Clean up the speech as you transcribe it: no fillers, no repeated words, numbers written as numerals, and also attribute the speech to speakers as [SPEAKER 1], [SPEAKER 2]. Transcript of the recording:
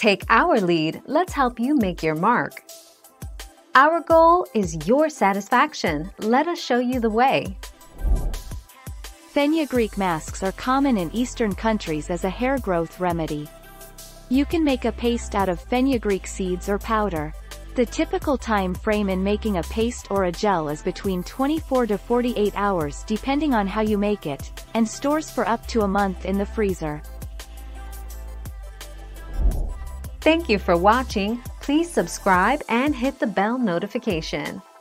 [SPEAKER 1] Take our lead, let's help you make your mark. Our goal is your satisfaction. Let us show you the way.
[SPEAKER 2] Fenugreek masks are common in Eastern countries as a hair growth remedy. You can make a paste out of fenugreek seeds or powder. The typical time frame in making a paste or a gel is between 24 to 48 hours depending on how you make it, and stores for up to a month in the freezer.
[SPEAKER 1] Thank you for watching. Please subscribe and hit the bell notification.